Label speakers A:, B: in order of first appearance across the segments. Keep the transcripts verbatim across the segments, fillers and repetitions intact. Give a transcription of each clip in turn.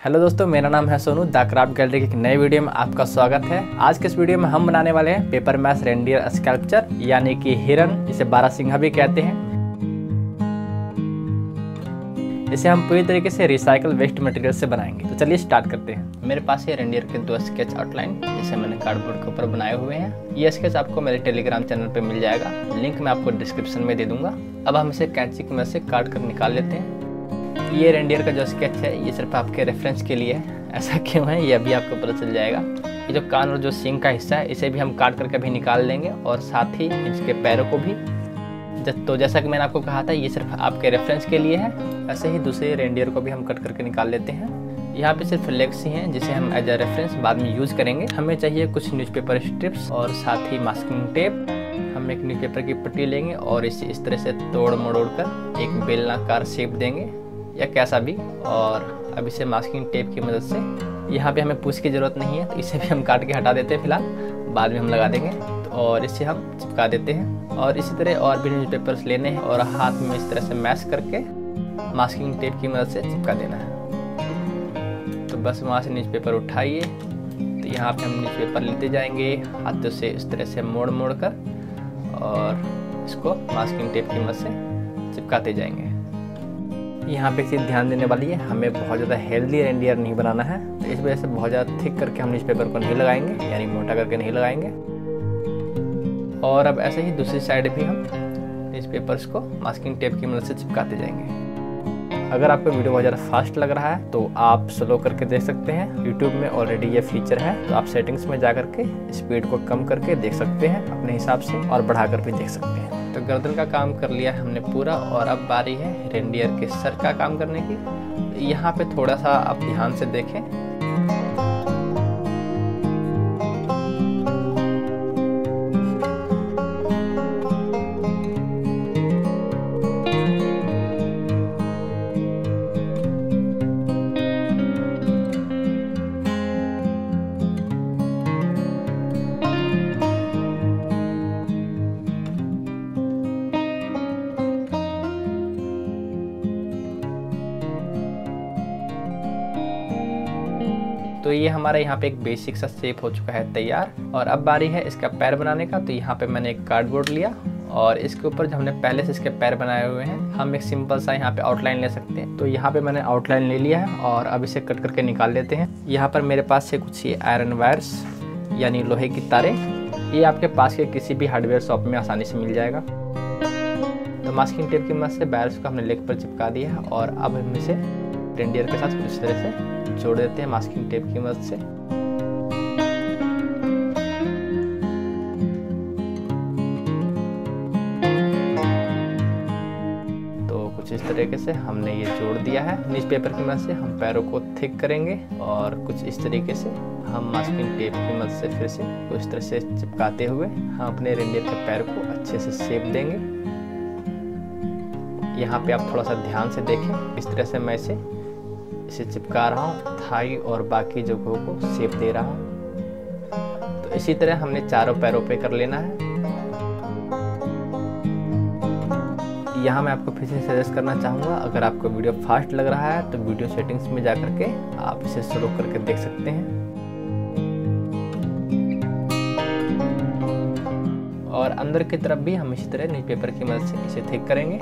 A: Hello दोस्तों, मेरा नाम है सोनू। द क्राफ्ट गैलरी की एक नई वीडियो में आपका स्वागत है। आज के इस वीडियो में हम बनाने वाले हैं पेपर मैश रेंडियर स्कल्पचर यानी कि हिरन, जिसे बारहसिंघा भी कहते हैं। इसे हम पूरी तरीके से रिसाइकल वेस्ट मटेरियल से बनाएंगे। तो चलिए स्टार्ट करते हैं। मेरे पास ये रेंडियर के दो स्केच आउटलाइन जिसे मैंने कार्डबोर्ड के ऊपर बनाए हुए हैं। ये स्केच आपको मेरे टेलीग्राम चैनल पे मिल जाएगा, लिंक मैं आपको डिस्क्रिप्शन में दे दूंगा। अब हम इसे कैंची की मदद से काट कर निकाल लेते हैं। ये रेंडियर का जो स्केच है ये सिर्फ आपके रेफरेंस के लिए है। ऐसा क्यों है ये अभी आपको पता चल जाएगा। ये जो कान और जो सींग का हिस्सा है इसे भी हम काट करके भी निकाल लेंगे और साथ ही इसके पैरों को भी। तो जैसा कि मैंने आपको कहा था ये सिर्फ आपके रेफरेंस के लिए है। ऐसे ही दूसरे रेंडियर को भी हम कट करके निकाल लेते हैं। यहाँ पे सिर्फ लेग्स ही हैं जिसे हम एज अ रेफरेंस बाद में यूज़ करेंगे। हमें चाहिए कुछ न्यूज़पेपर स्ट्रिप्स और साथ ही मास्किंग टेप। हम एक न्यूज़पेपर की पट्टी लेंगे और इसे इस तरह से तोड़ मरोड़ कर एक बेलनाकार शेप देंगे या कैसा भी। और अब इसे मास्किंग टेप की मदद से, यहाँ पे हमें पूछ की ज़रूरत नहीं है तो इसे भी हम काट के हटा देते हैं, फिलहाल बाद में हम लगा देंगे। तो और इसे हम चिपका देते हैं। और इसी तरह और भी न्यूज़पेपर्स लेने हैं और हाथ में इस तरह से मैश करके मास्किंग टेप की मदद से चिपका देना है। तो बस वहाँ से न्यूज़पेपर उठाइए। तो यहाँ पे हम न्यूज़पेपर लेते जाएंगे हाथों से इस तरह से मोड़ मोड़ कर और इसको मास्किंग टेप की मदद से चिपकाते जाएंगे। यहाँ पे एक चीज़ ध्यान देने वाली है, हमें बहुत ज़्यादा हेल्दी रेंडियर नहीं बनाना है। तो इस वजह से बहुत ज़्यादा थिक करके हम न्यूज़पेपर को नहीं लगाएंगे, यानी मोटा करके नहीं लगाएंगे। और अब ऐसे ही दूसरी साइड भी हम न्यूज़पेपर्स को मास्किंग टेप की मदद से चिपकाते जाएंगे। अगर आपको वीडियो बहुत ज़्यादा फास्ट लग रहा है तो आप स्लो करके देख सकते हैं। यूट्यूब में ऑलरेडी ये फीचर है, तो आप सेटिंग्स में जा करके स्पीड को कम करके देख सकते हैं अपने हिसाब से, और बढ़ा कर भी देख सकते हैं। तो गर्दन का काम कर लिया हमने पूरा और अब बारी है रेंडियर के सर का काम करने की। यहाँ पे थोड़ा सा आप ध्यान से देखें। तो ये हमारा यहाँ पे एक बेसिक सा शेप हो चुका है तैयार। और अब बारी है इसका पैर बनाने का। तो यहाँ पे मैंने एक कार्डबोर्ड लिया और इसके ऊपर जो हमने पहले से इसके पैर बनाए हुए हैं, हम एक सिंपल सा यहाँ पे आउटलाइन ले सकते हैं। तो यहाँ पे मैंने आउटलाइन ले लिया है और अब इसे कट करके निकाल लेते हैं। यहाँ पर मेरे पास से कुछ ये आयरन वायर्स यानी लोहे की तारें, ये आपके पास के किसी भी हार्डवेयर शॉप में आसानी से मिल जाएगा। तो मास्किंग टेप की मदद से वायर्स को हमने लेग पर चिपका दिया है और अब हम इसे रेंडियर के साथ इस तरह से जोड़ देते हैं मास्किंग टेप की मदद से। तो कुछ इस तरीके से हमने ये जोड़ दिया है। न्यूज़पेपर की मदद से हम पैरों को थिक करेंगे और कुछ इस तरीके से हम मास्किंग टेप की मदद से फिर से कुछ तरह से चिपकाते हुए हम अपने रेंडियर के पैर को अच्छे से शेप देंगे। यहाँ पे आप थोड़ा सा ध्यान से देखें, इस तरह से मैं इसे इसे चिपका रहा हूँ, थाई और बाकी जगहों को शेप दे रहा हूँ। तो इसी तरह हमने चारों पैरों पे कर लेना है। यहाँ मैं आपको फिर से सजेस्ट करना चाहूँगा, अगर आपको वीडियो फास्ट लग रहा है तो वीडियो सेटिंग्स में जा करके आप इसे स्लो करके देख सकते हैं। और अंदर की तरफ भी हम इसी तरह न्यूज़पेपर की मदद से इसे थिक करेंगे।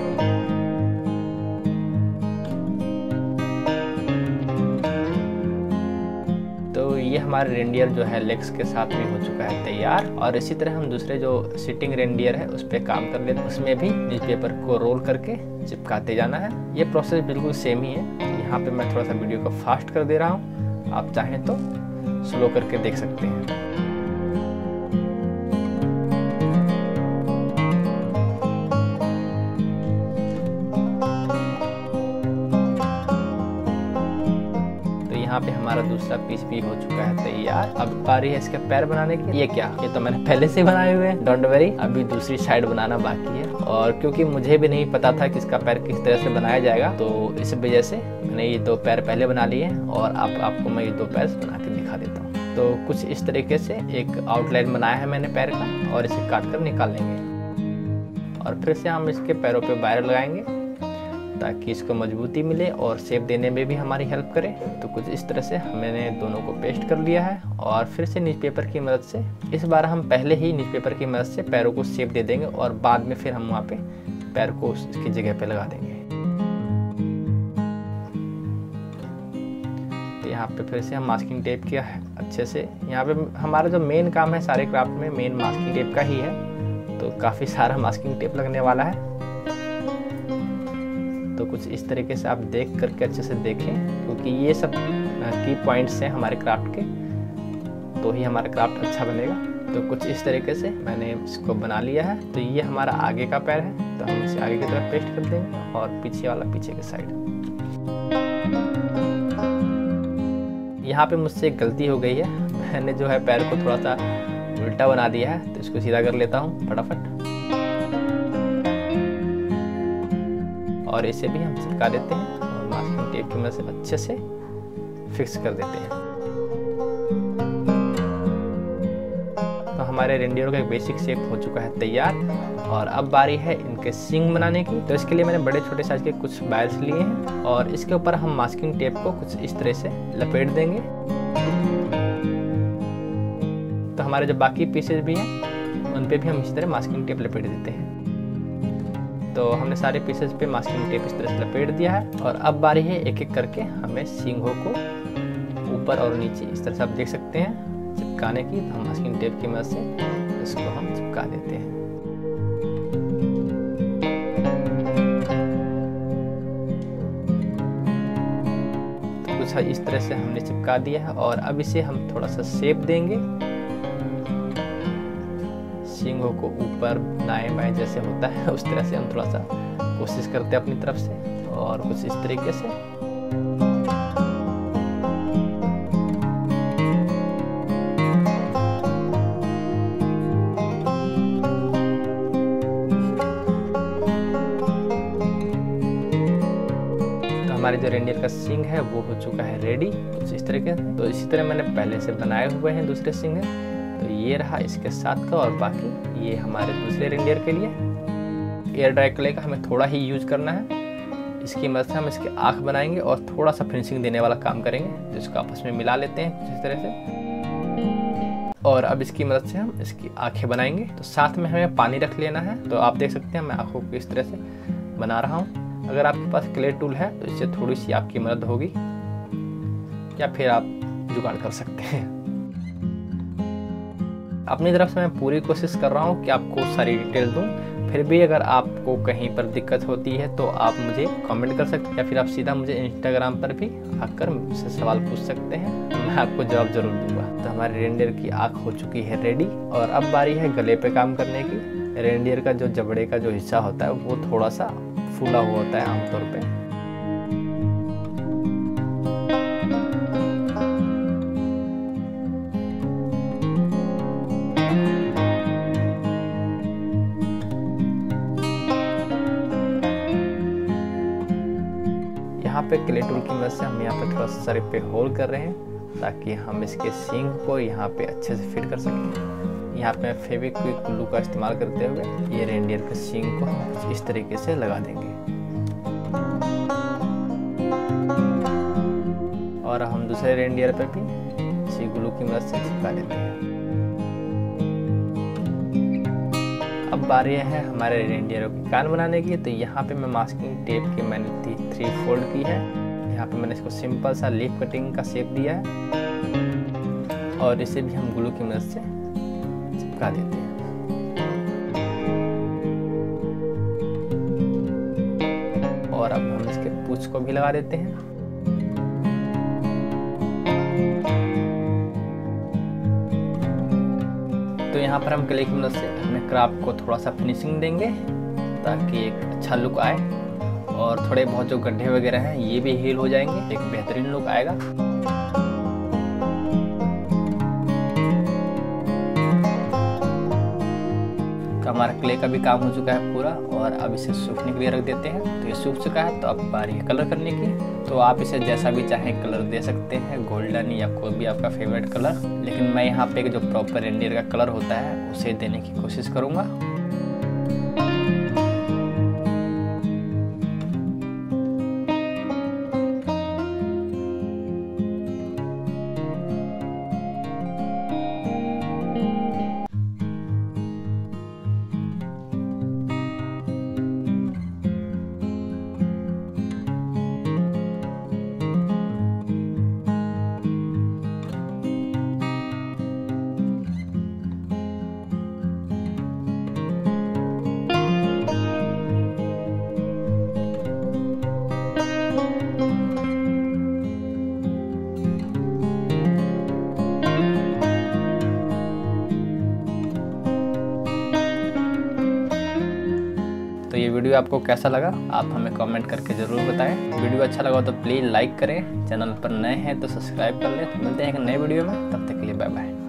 A: ये हमारे रेंडियर जो है लेग्स के साथ भी हो चुका है तैयार। और इसी तरह हम दूसरे जो सिटिंग रेंडियर है उस पर काम कर लेते हैं। उसमें भी न्यूज़पेपर को रोल करके चिपकाते जाना है। ये प्रोसेस बिल्कुल सेम ही है। यहाँ पे मैं थोड़ा सा वीडियो को फास्ट कर दे रहा हूँ, आप चाहें तो स्लो करके देख सकते हैं। यहाँ पे हमारा दूसरा पीस भी हो चुका है तैयार। अब बारी है इसके पैर बनाने की। ये क्या, ये तो मैंने पहले से बनाए हुए हैं, डोंट वरी। अभी दूसरी साइड बनाना बाकी है और क्योंकि मुझे भी नहीं पता था कि इसका पैर किस तरह से बनाया जाएगा, तो इस वजह से मैंने ये दो पैर पहले बना लिए हैं और अब आप, आपको मैं ये दो पैर बना के दिखा देता हूँ। तो कुछ इस तरीके से एक आउटलाइन बनाया है मैंने पैर का और इसे काट कर निकाल लेंगे। और फिर से हम इसके पैरों पे वायर लगाएंगे। ताकि इसको मजबूती मिले और शेप देने में भी हमारी हेल्प करे। तो कुछ इस तरह से हमने दोनों को पेस्ट कर लिया है और फिर से न्यूज़ पेपर की मदद से, इस बार हम पहले ही न्यूज़ पेपर की मदद से पैरों को शेप दे देंगे और बाद में फिर हम वहाँ पे पैर को इसकी जगह पे लगा देंगे। तो यहाँ पे फिर से हम मास्किंग टेप किया है अच्छे से। यहाँ पे हमारा जो मेन काम है सारे क्राफ्ट में, मेन मास्किंग टेप का ही है, तो काफ़ी सारा मास्किंग टेप लगने वाला है। तो कुछ इस तरीके से आप देख करके अच्छे से देखें, क्योंकि ये सब की पॉइंट्स हैं हमारे क्राफ्ट के, तो ही हमारा क्राफ्ट अच्छा बनेगा। तो कुछ इस तरीके से मैंने इसको बना लिया है। तो ये हमारा आगे का पैर है, तो हम इसे आगे की तरफ पेस्ट कर देंगे और पीछे वाला पीछे के साइड। यहाँ पे मुझसे एक गलती हो गई है, मैंने जो है पैर को थोड़ा सा उल्टा बना दिया है, तो इसको सीधा कर लेता हूँ फटाफट और इसे भी हम चिपका देते हैं और मास्किंग टेप की मदद से अच्छे से फिक्स कर देते हैं। तो हमारे रेंडियर का एक बेसिक शेप हो चुका है तैयार और अब बारी है इनके सींग बनाने की। तो इसके लिए मैंने बड़े छोटे साइज के कुछ वायर्स लिए हैं और इसके ऊपर हम मास्किंग टेप को कुछ इस तरह से लपेट देंगे। तो हमारे जो बाकी पीसेज भी हैं उन पे भी हम इसी तरह मास्किंग टेप लपेट देते हैं। तो हमने सारे पीसेस पे मास्किंग टेप इस तरह से लपेट दिया है और अब बारी है एक एक करके हमें सींगों को ऊपर और नीचे इस तरह से आप देख सकते हैं चिपकाने की। तो हम मास्किंग टेप की मदद से इसको हम चिपका देते हैं। तो कुछ इस तरह से हमने चिपका दिया है और अब इसे हम थोड़ा सा शेप देंगे। सींगों को ऊपर दाएं बाएं जैसे होता है उस तरह से हम थोड़ा सा कोशिश करते हैं अपनी तरफ से और कुछ इस तरीके से। तो हमारे जो रेंडियर का सींग है वो हो चुका है रेडी कुछ इस तरीके से। तो इसी तरह मैंने पहले से बनाए हुए हैं दूसरे सींग है। तो ये रहा इसके साथ का और बाकी ये हमारे दूसरे रेंडियर के लिए। एयर ड्राई क्ले का हमें थोड़ा ही यूज करना है, इसकी मदद से हम इसके आँख बनाएंगे और थोड़ा सा फिनिशिंग देने वाला काम करेंगे, जिसको आपस में मिला लेते हैं इस तरह से। और अब इसकी मदद से हम इसकी आँखें बनाएंगे। तो साथ में हमें पानी रख लेना है। तो आप देख सकते हैं मैं आँखों को इस तरह से बना रहा हूँ। अगर आपके पास क्ले टूल है तो इससे थोड़ी सी आपकी मदद होगी या फिर आप जुगाड़ कर सकते हैं। अपनी तरफ से मैं पूरी कोशिश कर रहा हूँ कि आपको सारी डिटेल दूँ। फिर भी अगर आपको कहीं पर दिक्कत होती है तो आप मुझे कमेंट कर सकते हैं या फिर आप सीधा मुझे इंस्टाग्राम पर भी आकर मुझसे सवाल पूछ सकते हैं, मैं आपको जवाब जरूर दूंगा। तो हमारे रेंडियर की आँख हो चुकी है रेडी और अब बारी है गले पे काम करने की। रेंडियर का जो जबड़े का जो हिस्सा होता है वो थोड़ा सा फूला हुआ होता है आमतौर पर। यहाँ पे क्ले टूल की मदद से हम यहाँ पे थोड़ा सा सर पे होल कर रहे हैं ताकि हम इसके सींग को यहाँ पे अच्छे से फिट कर सकें। यहाँ पे फेविक्विक ग्लू का इस्तेमाल करते हुए ये रेंडियर के सींग को हम इस तरीके से लगा देंगे और हम दूसरे रेंडियर पे भी इसी ग्लू की मदद से चिपका देते हैं। अब बारी है हमारे रेंडियरों के कान बनाने की। तो यहाँ पे मैं मास्किंग टेप की मैंने थ्री फोल्ड की है। यहाँ पे मैंने इसको सिंपल सा लीफ कटिंग का शेप दिया है और इसे भी हम ग्लू की मदद से चिपका देते हैं। और अब हम इसके पूंछ को भी लगा देते हैं। तो यहाँ पर हम क्ले की मदद से अपने क्राफ्ट को थोड़ा सा फिनिशिंग देंगे ताकि एक अच्छा लुक आए और थोड़े बहुत जो गड्ढे वगैरह हैं ये भी हील हो जाएंगे, एक बेहतरीन लुक आएगा। तो हमारा क्ले का भी काम हो चुका है पूरा और अब इसे सूखने के लिए रख देते हैं। तो ये सूख चुका है तो अब बारी है कलर करने की। तो आप इसे जैसा भी चाहें कलर दे सकते हैं, गोल्डन या कोई भी आपका फेवरेट कलर, लेकिन मैं यहाँ पे जो प्रॉपर रेंडियर का कलर होता है उसे देने की कोशिश करूँगा। आपको कैसा लगा आप हमें कमेंट करके ज़रूर बताएं। वीडियो अच्छा लगा तो प्लीज़ लाइक करें, चैनल पर नए हैं तो सब्सक्राइब कर लें। मिलते हैं एक नए वीडियो में, तब तक के लिए बाय बाय।